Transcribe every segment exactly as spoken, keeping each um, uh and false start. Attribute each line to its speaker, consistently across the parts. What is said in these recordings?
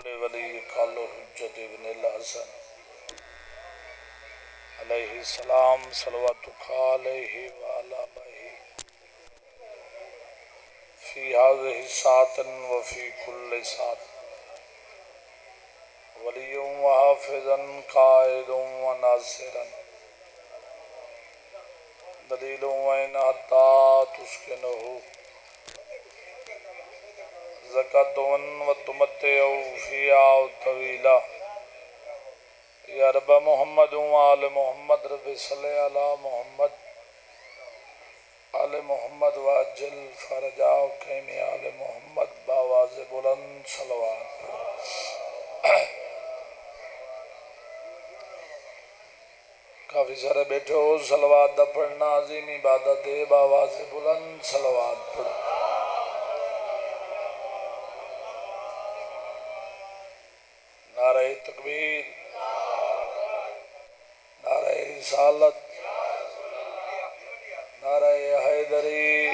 Speaker 1: ولی قال حجت ابن الحسن علیہ السلام صلواتک علیہ وعلی آلہ فی هذه الساعة وفی کل ساعة ولی وحافظا قائد وناصرا دلیل وین حتی تسکنہ زکاتون و تمتعو فیہا طویلا یا رب محمد و آل محمد رب صلی علی محمد آل محمد و اجل فرجاو قیمی آل محمد باواز بلند صلوات کافی سارے بیٹھے ہو صلوات دا پڑھنا عظیم عبادت ہے باواز بلند صلوات پڑھو نعرہ تکبیر نعرہ رسالت نعرہ حیدری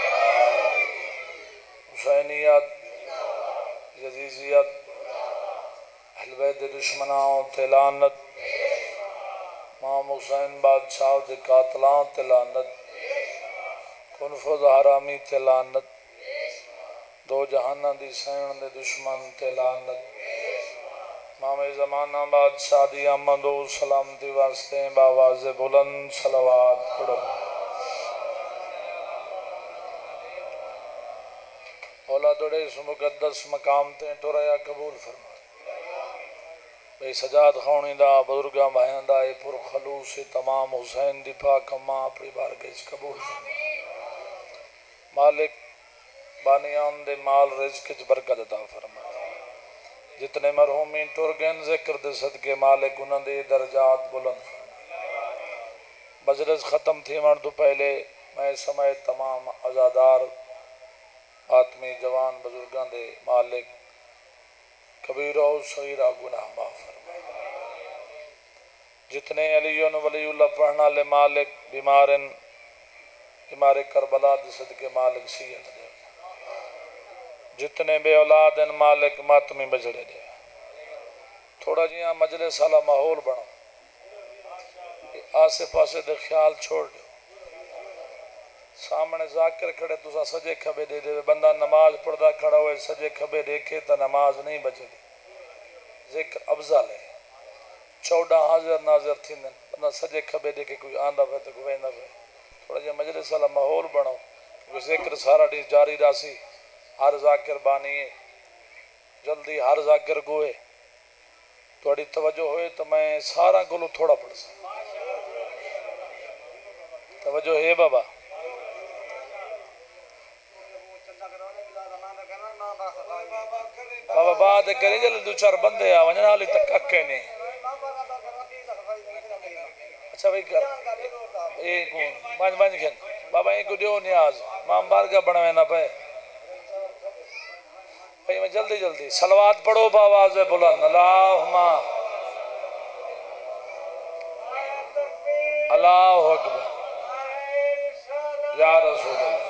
Speaker 1: حسینیت یزیزیت اہل بیت دشمناں تلانت امام حسین بادشاہ دے قاتلاں تلانت کنفذ حرامی تلانت دو جہانہ دی سین دے دشمن تلانت امام زمانہ بادشاہ دی آمد و سلامتی واسطے باواز بلند صلوات پڑھو اولا دوڑے اس مقدس مقام تے ٹوریا قبول فرما بے سجاد خونی دا بزرگاں بھائیاں دا اے پر خلوص تمام حسین دی پاک اماں اپنی بارگاہ قبول فرما مالک بانیان دے مال رزق وچ برکت عطا فرما جتنے مرحومین ٹر گئن ذکر دے صدقے مالک انہاں دے درجات بلند فرما مجلس ختم تھی من تو پہلے میں سمیت تمام عزادار آتمی جوان بزرگاں دے مالک کبیرہ و صغیرہ گناہ معاف فرما جتنے علیون ولی اللہ پڑھنا لے مالک بیمارن بیمار کربلا دے صدقے مالک سیت دے جتنے بے اولاد ان مالک ماتمی بجڑے دے تھوڑا جیاں مجلس والا ماحول بنو آسے پاسے دے خیال چھوڑ دو سامنے ذاکر کھڑے تو سا سجے کھبے دے دے بندہ نماز پڑھدا کھڑا ہوئے سجے کھبے دیکھے تا نماز نہیں بچے دی ذکر افضل ہے چودہ حاضر ناظر تھی بندہ سجے کھبے دیکھے کوئی آندہ پہ تو کوئی نہ پہ تھوڑا جیاں مجلس والا ماحول بنو ذکر سارا ڈی جاری راسی ہر ذاکر بانی ہے جلدی ہر ذاکر گوئے توڑی توجہ ہوئے تو میں سارا گلو تھوڑا پڑھ سا توجہ ہے بابا بابا بات کریں جلد دو چار بندے آوانجا حالی تک اکے نہیں اچھا بھئی کر ایک بانج بانج کھن بابا ایک دیو نیاز ماں بارگاہ بڑھوے نہ پہ بھئی میں جلدی جلدی صلوات پڑھو باواز بلند اللہم اللہ اکبر یا رسول اللہ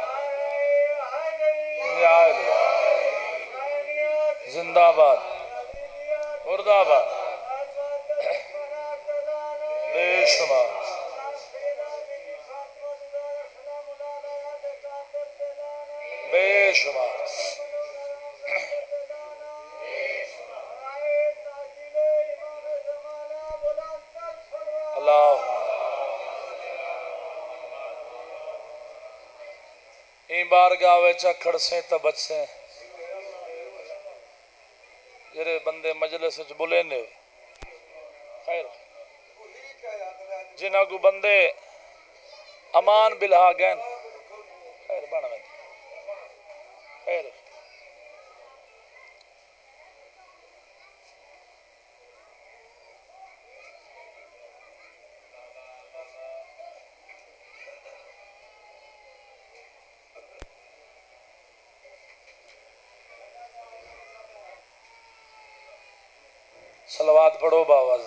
Speaker 1: یا علیہ زندہ آباد مرد آباد بے شمار بے شمار اللہ این بارگاہ ویچا کھڑ سے تبچ سے جرے بندے مجلس وچ بلے نے خیر جنہاں کو بندے امان بلہا گئن خیر بڑھا میں خیر صلوات پڑھو باواز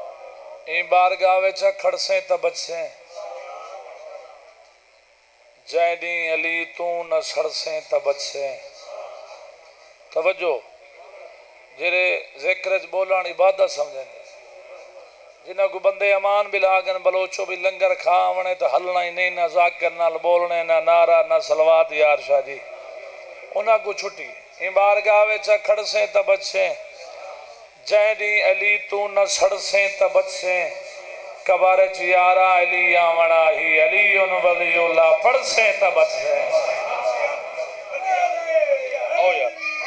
Speaker 1: این بارگاہ ویچا کھڑ سے تا بچ سے جیدی علی تو نہ سڑسیں تبچسیں توجہ جرے ذکر چ بولان عبادت سمجھیں جنہاں کو بندے امان بھی لاگن بلوچو بھی لنگر کھاونے تو ہلنا ہی نہیں نہ ذاکر نہ بولنے نہ نعرہ نہ سلوات یار شاہ جی انہاں کو چھٹی ان بارگاہ وچ کھڑسیں تبچسیں جیدی علی تو نہ سڑسیں تبچسیں کبارچ یارا علی آمنا ہی علی ولی اللہ پڑسیں تبچسیں او یار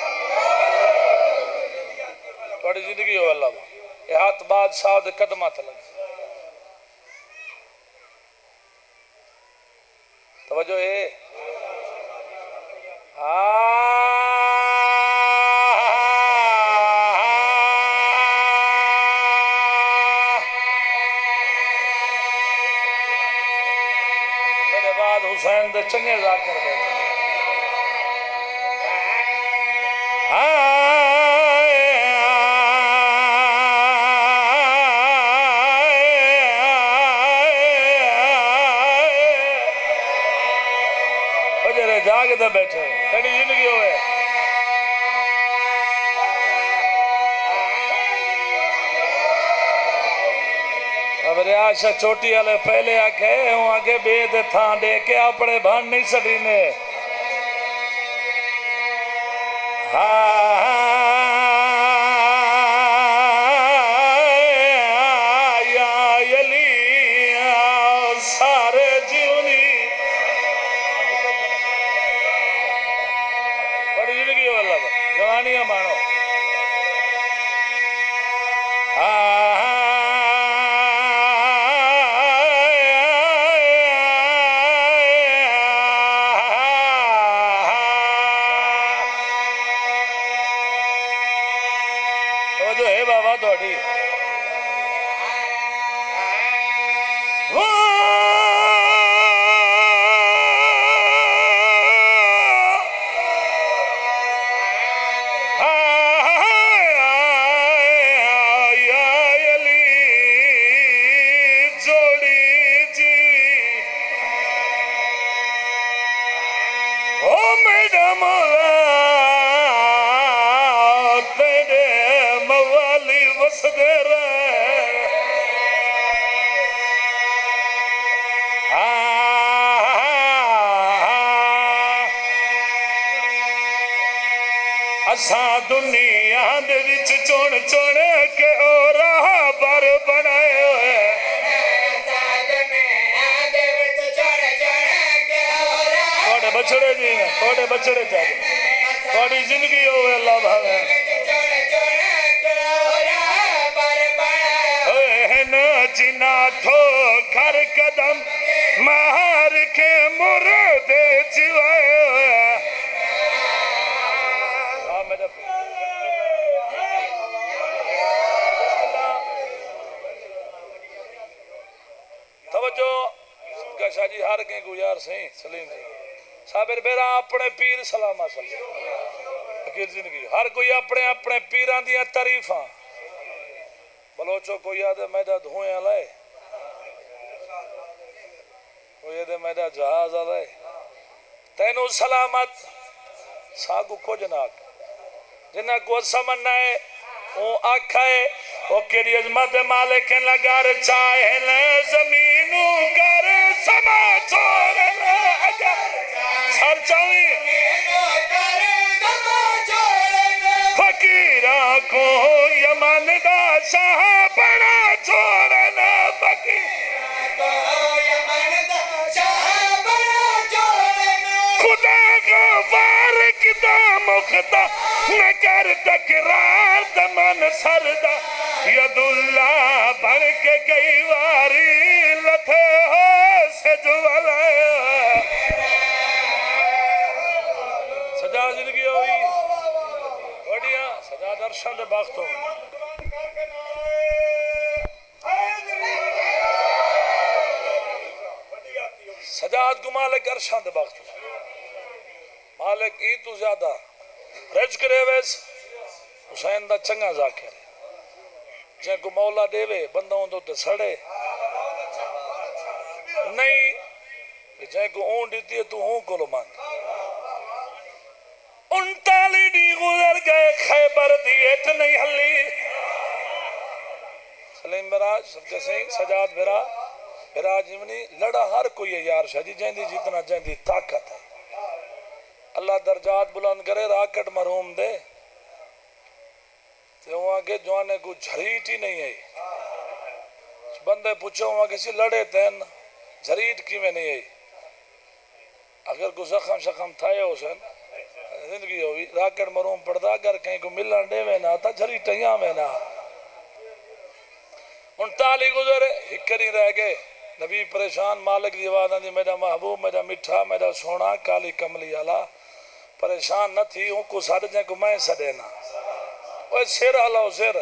Speaker 1: توڑی زندگی ہو اللہ یہ ہاتھ بادشاہ دے قدمہ تلگ توجہ ہے میرے بعد حسین دے چنگے ذاکر دے جاگ دے بیٹھے تیری زندگی ہوئے اب ریاشہ چوٹی والے پہلے آکھے ہوں آگے بے دے تھان دے کے اپنے بھان نہیں سڑی نے یا یلی سارے جیونی جوانیاں مانو تو جو ہے بابا توڑی اساں دنیا دے وچ چون چون کے او راہ بر بنائے ہوئے توڑے بچڑے جی ہیں توڑے بچڑے چاہتے توڑی زندگی ہوئے اللہ بھاوے اے نا جنا تھو گھر قدم مہار کے مردے جوائے ہوئے توجہ شاہ جی ہر کہیں کو یار سہیں سلیم جی صابر بیرا اپنے پیر سلامہ سلیم اکیر زندگی ہر کوئی اپنے اپنے پیران دیا تعریفاں بلوچو کوئی آدھے میدہ دھوئیں لائے کوئی آدھے میدہ جہاز لائے تینو سلامت ساگو کو جناک جنہ کو سمنہ ہے وہ آکھائے وہ کری عظمت مالک لگار چاہے لے زمینو کر سما چھوڑ لے اگر سر چاہوی فقیرہ کو یمن دا شاہ بڑا چھوڑ لے فقیرہ کو یمن دا شاہ بڑا چھوڑ لے خدا غفار کتا مختا نہ کر تکرار دمن سردہ ید اللہ بڑھ کے کئی واری لتھے ہو سجوالائے سجا زندگی ہوئی بڑھیا سجا درشان دے باختوں سجاد کو مالک ارشان دے باختوں مالک ای تو زیادہ رج کرے ویس حسین دا چنگا ذاکر ہے جن کو مولا دے وے بندوں دو تے سڑے نہیں جائیں کو اون دیتی ہے تو ہوں کو لو مانگ انتالی دی گزر گئے خیبر دیت نہیں ہلی سلیم براج سب سنگھ سجاد برا برا جمنی لڑا ہر کوئی ہے یار شاہ جی جیندی جتنا جیندی طاقت ہے اللہ درجات بلند کرے راکٹ مرحوم دے تو وہاں کے جوانے کو جھریٹ ہی نہیں ہے بندے پوچھو وہاں کسی لڑے تین جھریٹ کی میں نہیں ہے اگر کو زخم شخم تھائے ہو سن زندگی ہوئی راکٹ مرحوم پڑھتا اگر کہیں کو ملن دے میں نہ تھا جھریٹ یہاں میں نہ انتالی گزرے ہکری رہ گئے نبی پریشان مالک دیوانہ دی میرا محبوب میرا مٹھا میرا سونا کالی کملی آلا پریشان نہ تھی ان کو ساڑھ جائیں کو میں سڑینا اوہ سیر ہلاؤ سیر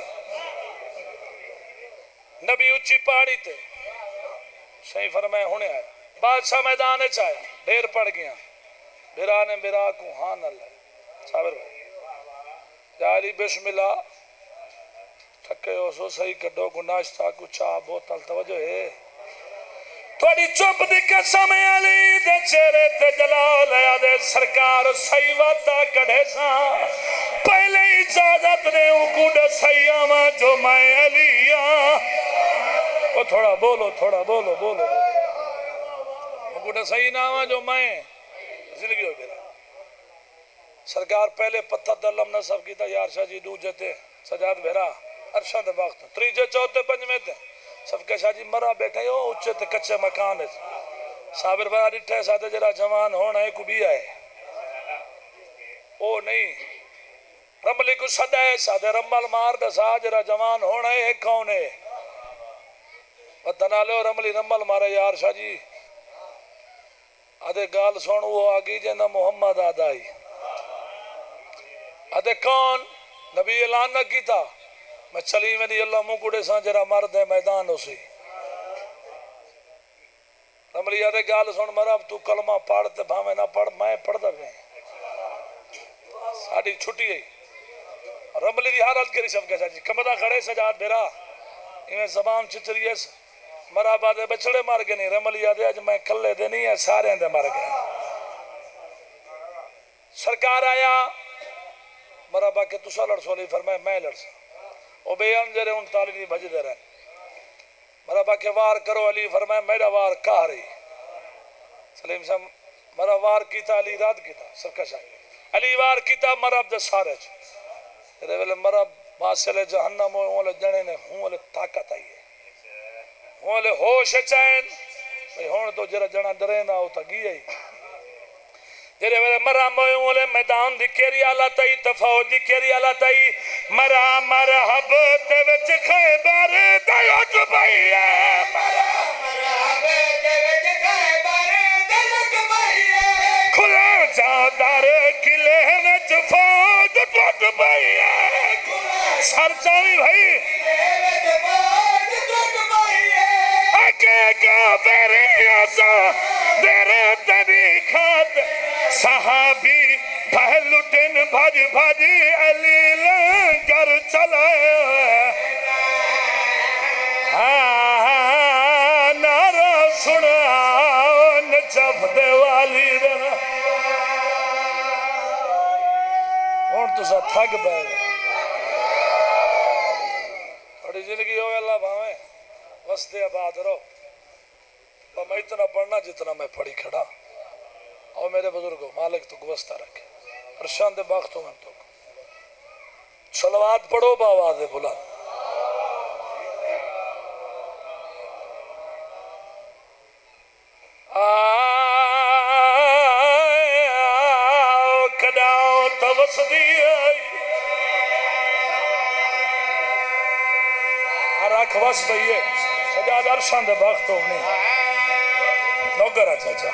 Speaker 1: نبی اچھی پاڑی تھے صحیح فرمائے ہونے آئے بادشاہ میدانے چاہے ڈھیر پڑ گیا برانے برا کو ہاں نہ لے صابر بھائی جاری بسم اللہ تھکے ہو سو صحیح کڈو کو ناشتہ کو چاہ بوتل توجہ ہے تھوڑی چوپ دی قسم علی دے چہرے تے جلال ہے دے سرکار صحیح وعدہ کڑھے سا پہلے اجازت نے کو دے صحیح آما جو میں علی آ وہ تھوڑا بولو تھوڑا بولو بولو کو دے صحیح نامہ جو میں زندگی ہو گیا سرکار پہلے پتھر دلم نصب کی تھا یار شاہ جی دو جتے سجاد بھیرا ارشاد باغت تریجے چوتھے پنجمے تھے سب کے شاہ جی مرا بیٹھے ہو اچھے تے کچھے مکان ہے صابر بھائی ڈٹھے ساتھے جرا جوان ہونا ہے کو بھی آئے او نہیں رملی کو صدا ہے ساتھے رمل مار دسا جرا جوان ہونا ہے کون ہے وطنہ لے و رملی رمل مارے یار شاہ جی آدھے گال سون وہ آگی جنہ محمد آدھائی آدھے کون نبی اعلان نہ کی تھا میں چلی میں نہیں اللہ مکوڑے سان جرا مرد ہے میدان اسی رملی آدھے گال سون مرا تو کلمہ پڑھتے بھامے نہ پڑھ میں پڑھ دا بھی ساڑھی چھٹی ہے رملی دی حالت کری سب کے ساتھ کمدہ کھڑے سجاد بھیرا انہیں زبان چچری ہے مرا بادے بچڑے مار گئے نہیں رملی آدھے آج میں کلے دے نہیں ہے سارے اندے مار گئے سرکار آیا مرا با کہ تسا لڑ سو لی فرمائے میں لڑ سا او بے انجرے ان تالی نہیں بھج دے رہے مرا با کہ وار کرو علی فرمائے میرا وار کہا رہی سلیم صاحب مرا وار کیتا علی رات کیتا سرکش آئی علی وار کیتا مرا عبد سارج تیرے ویلے مرا باسل جہنم ہوئے جنے نے ہوں طاقت آئی ہے ہوں لے ہوش چین بھئی ہون تو جرہ جنہ ڈرینا ہوتا گی آئی جرے ویلے مرا موئے میدان دی کیری آلہ تائی تفاوت دی کیری آلہ تائی مرا مرحب تے وچ خیبر دلت بھئی ہے مرا مرحب تے وچ خیبر دلت بھئی ہے کھلا جا دار کلے وچ فوج ٹوٹ بھئی ہے سر چاوی بھئی کا بیرے آسا دیرے تنی کھات صحابی پہلوٹن بھاج بھاجی علی لنگر چلائے نعرہ سنا نجف دے والی دینا اور تو سا تھک بے تھوڑی زندگی ہوئے اللہ بھاویں وسط آباد رہو اور میں اتنا پڑھنا جتنا میں پڑھی کھڑا اور میرے بزرگوں مالک تو گوستہ رکھے ارشان دے باختوں میں تو صلوات پڑھو باواز بلند آؤ کھڑاؤ توسدی رکھ وس بھئیے سجاد ارشان دے باختوں میں نوکرہ چاچا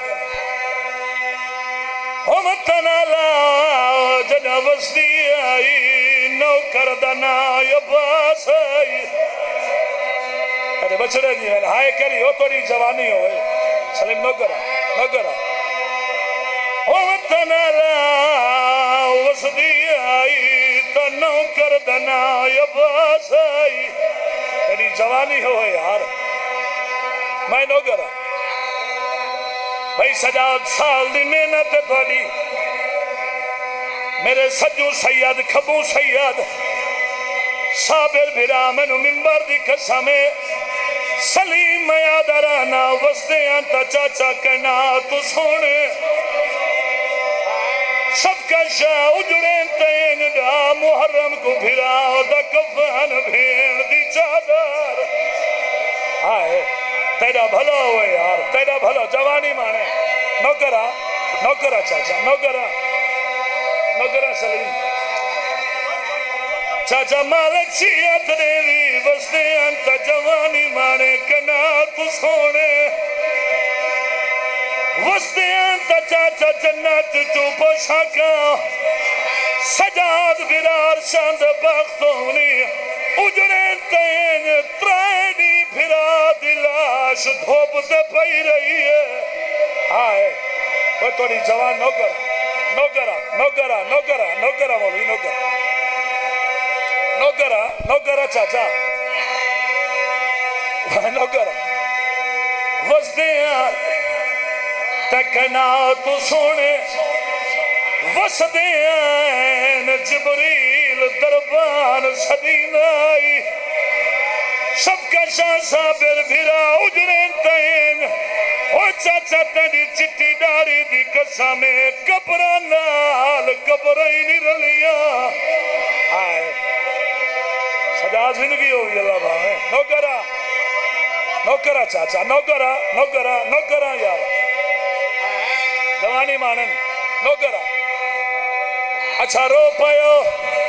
Speaker 1: ہم تنالا جنہ وسدی آئی نوکر دنا یباس آئی ارے بچڑے جی میں ہائے کری ہو توڑی جوانی ہوئے سلیم نوکرہ نوکرہ ہم تنالا وسدی آئی تو نوکر دنا یباس آئی تیری جوانی ہوئے یار میں نوکرہ بھئی سجاد سال دی محنت ہے تھوڑی میرے سجو سید کھبو سید صابر بھرا منو منبر دی قسمے سلیم میاں درانا وستے انتا چاچا کنا تو سونے سب کا شاہ اجڑیں تین دا محرم کو بھرا دا کفن بھین دی چادر آئے تیرا بھلا ہوئے یار تیرا بھلا جوانی مانے نوکرہ نوکرہ چاچا نوکرہ نوکرہ سلیم چاچا مالک چیت دیوی بستے انتا جوانی مانے کنا تو سونے وستے انتا چاچا جنت تو پوشاکا سجاد برار شاند بختونی اجڑیں تین ترائنی پھرا دلاش دھوپ دے پئی رہی ہے آئے وہ توڑی جوان نوکرہ نوکرہ نوکرہ نوکرہ نوکرہ مولوی نوکرہ نوکرہ نوکرہ چاچا نوکرہ وسدیاں تکنا تو سونے وسدیاں جبریل دربان سدین آئی سب کا شاہ صابر بھرا اجڑیں تین او چاچا تیری چٹی داری دی قسمیں کبرانال کبرائنی رلیاں آئے سجاد زندگی ہوگی اللہ بھائی نوکرہ نوکرہ چاچا نوکرہ نوکرہ نوکرہ یار جوانی مانن نوکرہ اچھا رو پایو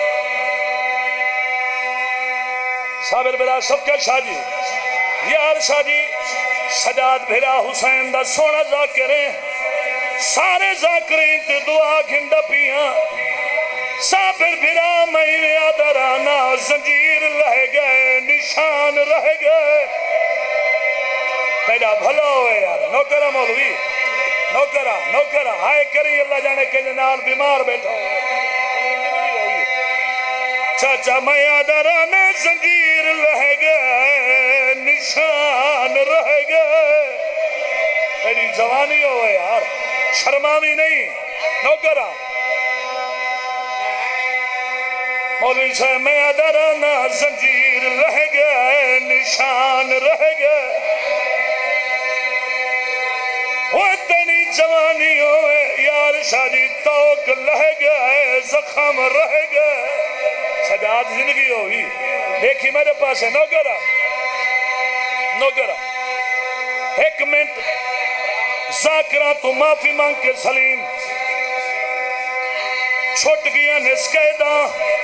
Speaker 1: صابر بھرا سب کے شاہ جی یار شاہ جی سجاد بھرا حسین دا سونا ذاکریں سارے ذاکریں تے دعا گھنڈا پیاں صابر بھرا میں آدرانا زنجیر رہ گئے نشان رہ گئے تیرا بھلا ہوئے یار نوکرہ مولوی نوکرہ نوکرہ آئے کریں اللہ جانے کے جنال بیمار بیٹھا ہوئے چاچا میں آدرانا زنجیر رہ گئے نشان رہ گئے تیری جوانی ہوئے یار شرمامی نہیں نوکرہ مولوی صاحب میں ادرانا زنجیر رہ گئے نشان رہ گئے وہ تنی جوانی ہوئے یار شادی توک لہ گئے زخم رہ گئے سجاد زندگی ہوئی دیکھی میرے پاس ہے نوکرہ نوکرہ ایک منٹ ذاکرہ تو معافی مانگ کے سلیم چھوٹ گیا نسکیدہ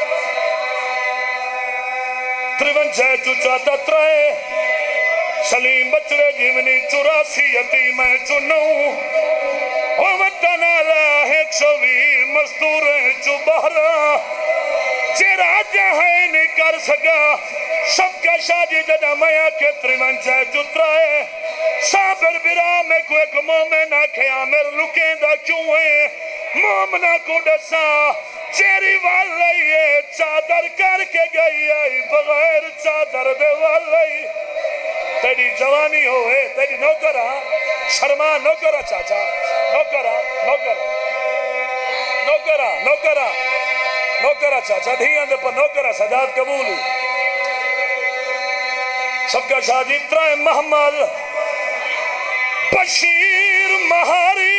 Speaker 1: تریونجہ چوچاتا ترائے سلیم بچڑے جیونی چوراسی یتیمیں چنوں او وطنالا ایک سوی مزدوریں چو بہرا جے راجہ ہے نہیں کر سکا سب کا شادی جدہ میا کے تریونجہ چوترائے صابر برا میں کو ایک مومن آکھے آمر لکیں دا کیوں ہے مومنہ کو ڈسا چیری والی چادر کر کے گئی آئی بغیر چادر دے والی تیری جوانی ہوئے تیری نوکرہ شرما نوکرہ چاچا نوکرہ نوکرہ نوکرہ نوکرہ نوکرہ چاچا دھیان دے پر نوکرہ سجاد قبول سب کا شادی ترائے محمد بشیر مہاری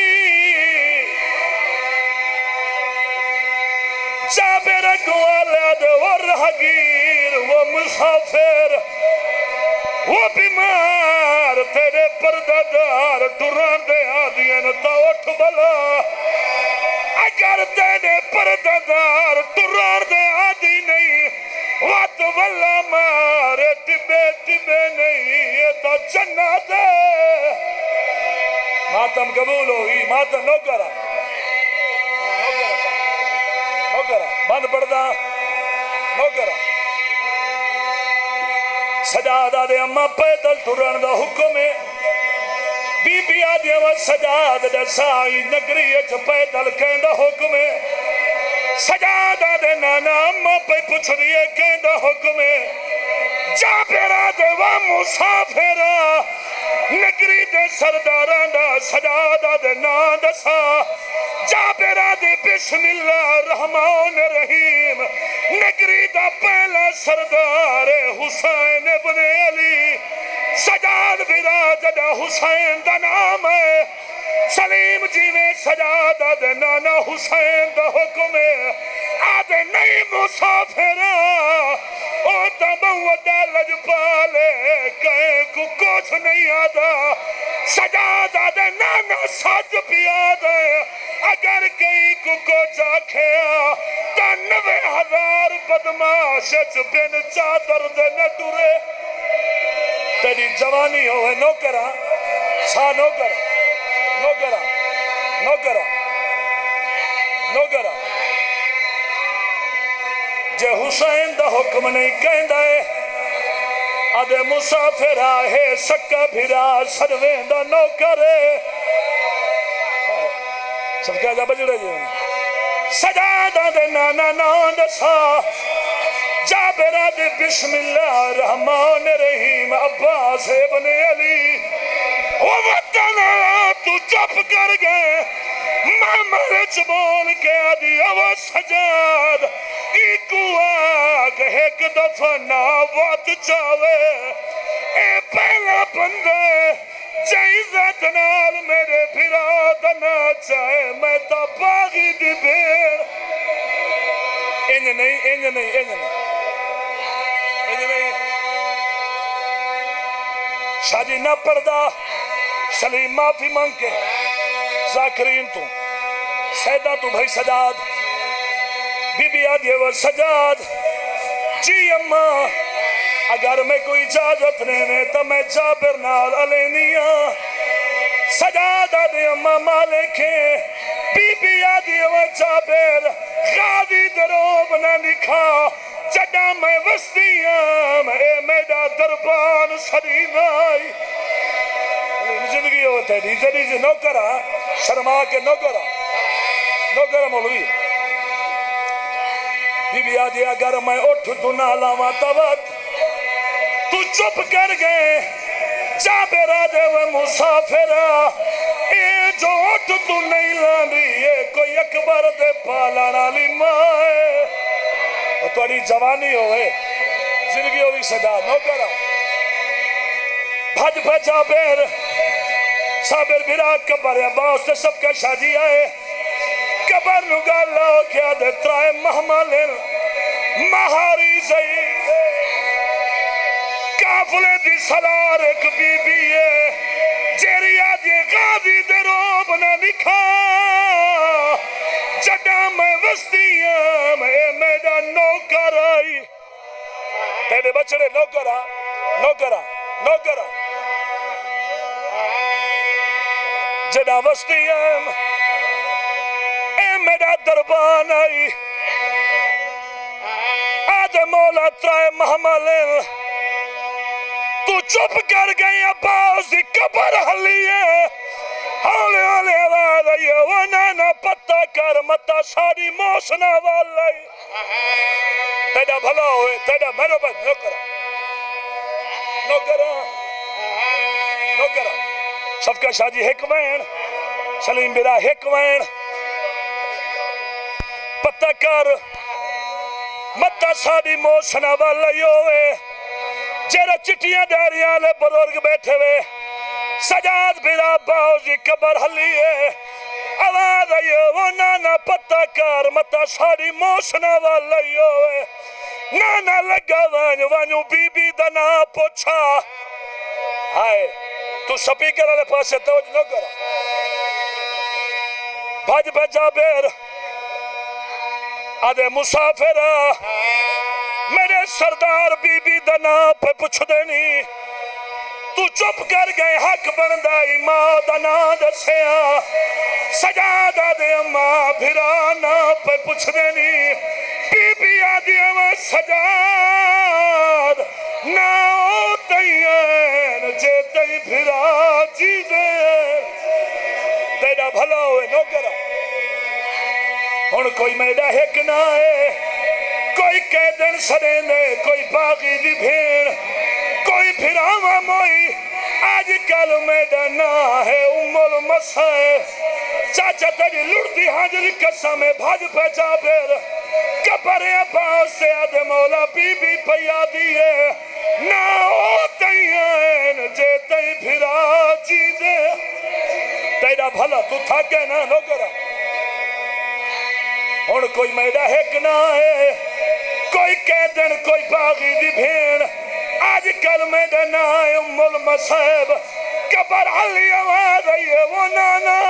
Speaker 1: جابر اقوالد و رہگیر و مسافر وہ بیمار تیرے پردادار ٹران دے آدین تا اٹھ بلا اگر تیرے پردادار ٹران دے آدی نہیں وات والا مارے ٹبے ٹبے نہیں یہ تا جنت ہے ماتم قبول ہوئی ماتم نوکرہ نوکرہ بند پڑھدا نوکرہ سجادہ دے اممہ پیدل ٹرن دا حکم ہے بی بی آدھے و سجاد دے سائی نگریت پیدل کہن دا حکم ہے سجادہ دے نانا اممہ پہ پچھ دیئے کہن دا حکم ہے جابرہ دے و مسافرہ نگری دے سرداران دا سجادہ دے نام دسا جابرہ دے بسم اللہ الرحمن الرحیم نگری دا پہلا سردار حسین ابن علی سجاد برا جدہ حسین دا نام ہے سلیم جی میں سجادہ دے نانا حسین دا حکم ہے آدھے نئی مسافرہ او تبودہ لج پالے کہیں کو کچھ نہیں آدھا سجادہ دے نانا سج پیادہ اگر کئی کو کچھ آکھیا تنوے ہزار بدماش بن چادر دے نہ ٹورے تیری جوانی ہوئے نوکرہ سا نوکرہ نوکرہ نوکرہ نوکرہ جے حسین دا حکم نہیں کہندہ ہے آدھے مسافر آہے سکا بھیرا سرویں دا نوکرے سب کہا جا بجڑے جی سجادہ دے نانا ناند سا جابرہ دے بسم اللہ الرحمن الرحیم عباس ابن علی وہ وطنہ تو چپ کر گئے مامرچ بول کے آدھی وہ سجاد ایکو آگ ایک دفعہ ناوات چاوے اے پہلا بندے جائزت نال میرے پھراد نہ چاہے میں تا باغی دی بیر انج نہیں انج نہیں انج نہیں انج نہیں شادی نہ پردہ سلیم معافی مانگ کے ذاکرین تو سیدہ تو بھائی سجاد بی بی آدھے وہ سجاد جی اممہ اگر میں کوئی اجازت نہیں تو میں جابر نال علینیاں سجاد آدھے اممہ مالکیں بی بی آدھے وہ جابر غادی دروب نہ نکھا جڑا میں وستیاں اے میڈا دربان سرین آئی زندگی ہوتا ہے دیزے دیزے نوکرہ شرما کے نوکرہ نوکرہ مولوی بی بی آدھی اگر میں اٹھ تو نہ لاما توت تو چپ کر گئے جابر آدھے وہ مسافرہ اے جو اٹھ تو نہیں لانی یہ کوئی اکبر دے پالانا لی مائے اور توڑی جوانی ہوئے زندگی ہوئی صدا نوکرہ بھج بھج جابر صابر برا کبر عباس سے سب کا شادی آئے کبر نگا لاؤ کیا دے ترائے محملن مہاری زئی کافلے دی سلار ایک بی بی ہے جیری آدھی غادی دے روب نہ نکھا جڑا میں وستیاں میں میڈا نوکر آئی تیرے بچڑے نوکرہ نوکرہ نوکرہ جڑا وستیاں اے میرا دربان آئی آدھے مولا ترائے محملن تو چپ کر گئی عباس دی کبر حلیے ہولے ہولے آواز آئی ونانا پتہ کر متا ساری موسنا والائی تیڑا بھلا ہوئے تیڑا میرے بس نوکرہ نوکرہ نوکرہ صفقہ شاجی حکمین سلیم برا حکمین پتہ کر متا ساری موسنا والائی ہوئے جیرہ چٹیاں داریاں لے بزرگ بیٹھے ہوئے سجاد برا باوزی کبر حلیے آواز آئیے وہ نانا پتہ کر متا ساری موسنا والائی ہوئے نانا لگا وانیو وانیو بی بی دنا پوچھا آئے تو سپیکر والے پاس سے توجہ نہ کرا بھج بھجا بیر آدھے مسافرہ میرے سردار بی بی دنا پہ پچھ دینی تو چپ کر گئے حق بندائی ماں دنا دسیا سجاد آدھے اممہ بھرانا پہ پچھ دینی بی بی آدھے اممہ سجاد ناؤ تیین جے تئی بھرا جی دے تیرا بھلا ہوئے نوکرہ ہن کوئی میڈا ہیک نہ ہے کوئی قیدن سرینے کوئی باغی دی بھیڑ کوئی پھراوا موئی آج کل میرا نا ہے ام المصائب چاچا تیری لڑتی حاجری قسم بھاج پہچا پھر کپر عباس سے آدھے مولا بی بی پیا دیئے نا ہوتیں ہیں جے تیں پھرا جی دے تیرا بھلا تو تھا گئے نا نو کرا اور کوئی میرا ایک نہ ہے کوئی قیدن کوئی باغی دی بھین آج کل میرا نا ہے ام المصائب کبر علی آواز آئیے وہ نانا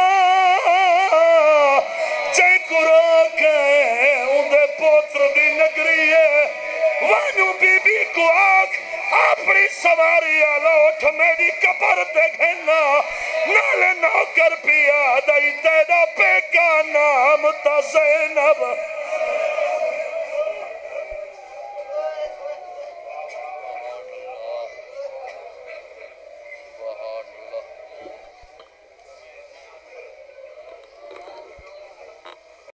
Speaker 1: جے کرو کے اندھے پوتر دی نگری ہے وانو بی بی کو آگ اپنی سواری آلوٹ میری کبر دیکھنا نالے نوکر پیا دائی تیرا پہ کا نام تا زینب